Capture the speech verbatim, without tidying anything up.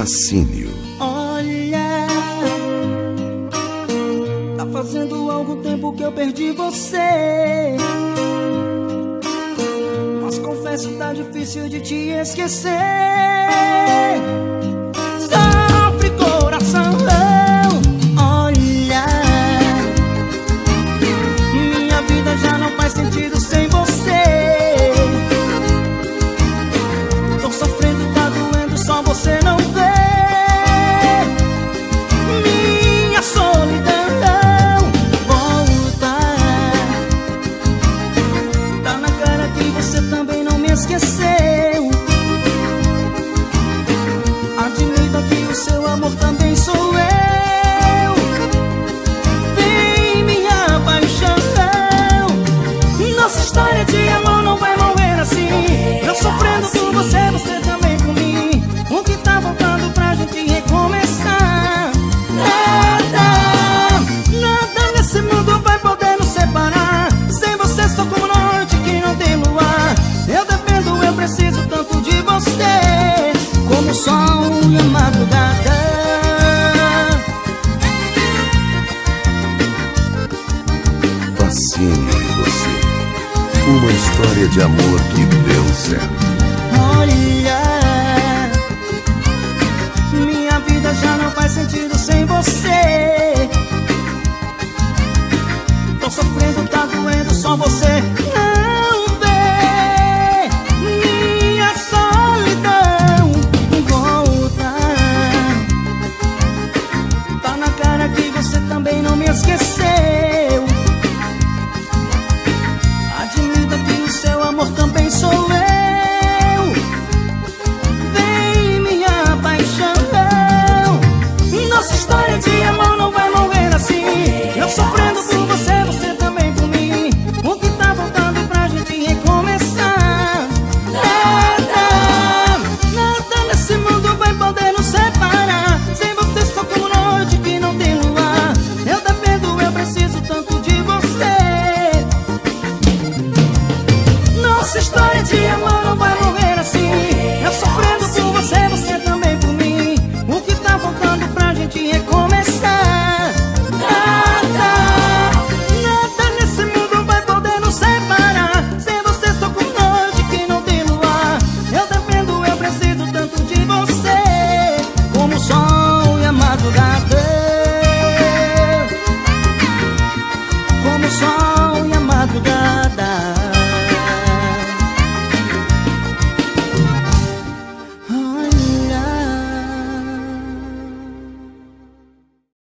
Fascínio. Olha, tá fazendo algum tempo que eu perdi você, mas confesso, tá difícil de te esquecer. Sofre coração, olha, minha vida já não faz sentido sem você. Tô sofrendo, tá doendo, só você não vê. Minha solidão volta, tá na cara que você também não me esqueceu. Admita que o seu amor também sou eu. Vem minha paixão, nossa história de amor não vai morrer assim. Eu sofrendo por você, você também por mim. O que tá faltando pra gente recomeçar? Nada, nada nesse mundo vai poder nos separar. Sem você sou como noite que não tem luar. Eu dependo, eu preciso tanto de você, como o sol e a madrugada. Fascínio em você. Uma história de amor que deu certo. Olha, minha vida já não faz sentido sem você.